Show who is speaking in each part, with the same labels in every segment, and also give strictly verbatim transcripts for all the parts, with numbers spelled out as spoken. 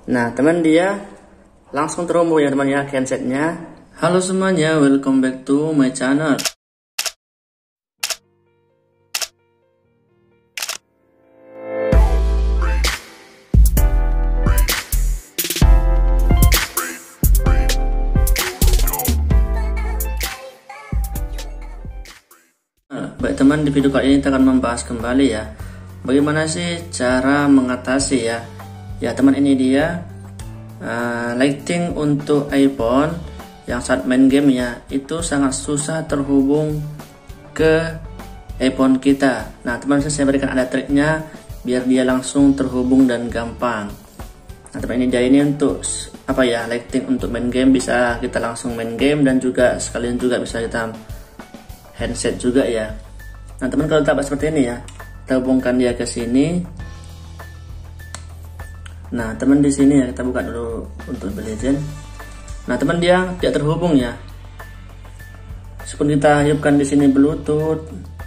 Speaker 1: Nah teman, dia langsung terhubung ya teman ya, handsetnya. Halo semuanya, welcome back to my channel. Baik teman, di video kali ini kita akan membahas kembali ya, bagaimana sih cara mengatasi ya. Ya teman, ini dia uh, lighting untuk iPhone yang saat main game ya, itu sangat susah terhubung ke iPhone kita. Nah teman, saya berikan ada triknya biar dia langsung terhubung dan gampang. Nah teman, ini dia ini untuk apa ya, lighting untuk main game, bisa kita langsung main game dan juga sekalian juga bisa kita handset juga ya. Nah teman, kalau tak seperti ini ya, kita hubungkan dia ke sini. Nah teman, di sini ya, kita buka dulu untuk Legend. Nah teman, dia tidak terhubung ya, meskipun kita hidupkan di sini Bluetooth,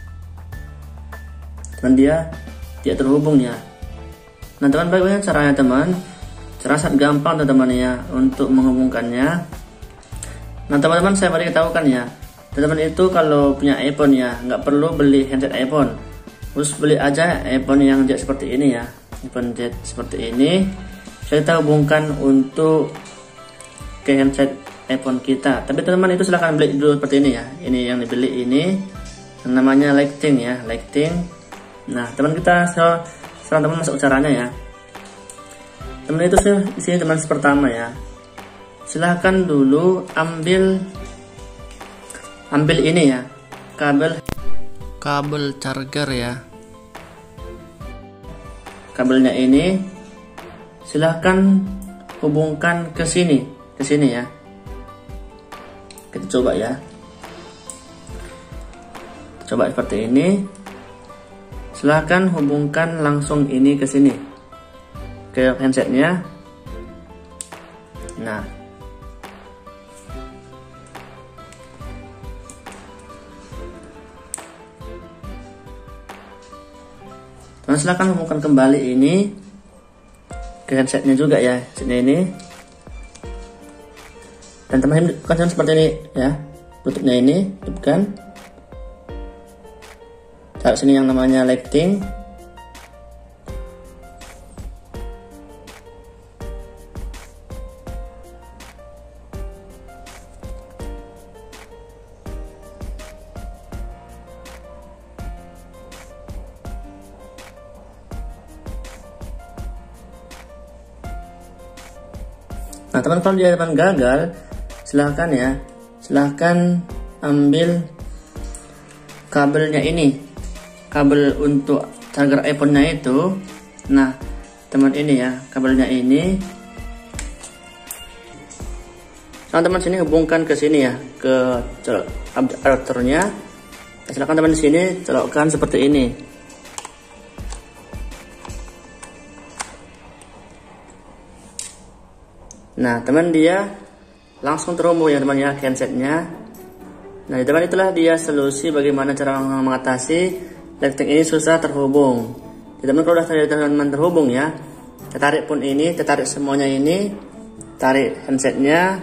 Speaker 1: teman, dia tidak terhubung ya. Nah teman, bagaimana caranya teman? Cara sangat gampang teman-teman ya untuk menghubungkannya. Nah teman-teman, saya beri tahukan ya, teman-teman itu kalau punya iPhone ya, nggak perlu beli handset iPhone, terus beli aja iPhone yang jack seperti ini ya, iPhone jack seperti ini. Saya kita hubungkan untuk ke handset iPhone kita. Tapi teman-teman itu silahkan beli dulu seperti ini ya. Ini yang dibeli ini namanya lighting ya, lighting. Nah teman, kita sekarang teman masuk caranya ya. Teman, itu di sini teman, pertama ya, silahkan dulu ambil ambil ini ya, kabel kabel charger ya. Kabelnya ini silahkan hubungkan ke sini, ke sini ya. Kita coba ya, coba seperti ini. Silahkan hubungkan langsung ini ke sini, ke handsetnya. Nah Nah, silahkan hubungkan kembali ini ke handsetnya juga ya, sini ini. Dan teman-teman kan seperti ini ya, tutupnya ini, hidupkan. Taruh sini yang namanya lighting. Nah teman, kalau dia teman gagal, silahkan ya, silahkan ambil kabelnya ini, kabel untuk charger iPhone-nya itu. Nah teman, ini ya kabelnya ini. Nah teman, sini hubungkan ke sini ya, ke adapternya. Silahkan teman, di sini colokkan seperti ini. Nah teman, dia langsung terhubung ya teman ya, handsetnya. Nah teman, itulah dia solusi bagaimana cara mengatasi lighting ini susah terhubung. Teman, kalau sudah teman-teman terhubung ya, kita tarik pun ini, kita tarik semuanya ini, tarik handsetnya.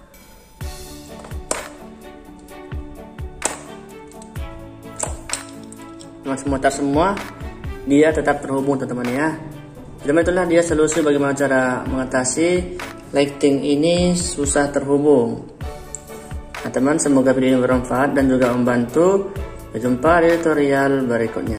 Speaker 1: Teman, semua tar semua, dia tetap terhubung teman-teman ya. Teman, itulah dia solusi bagaimana cara mengatasi lighting ini susah terhubung. Nah teman, semoga video ini bermanfaat dan juga membantu. Sampai jumpa di tutorial berikutnya.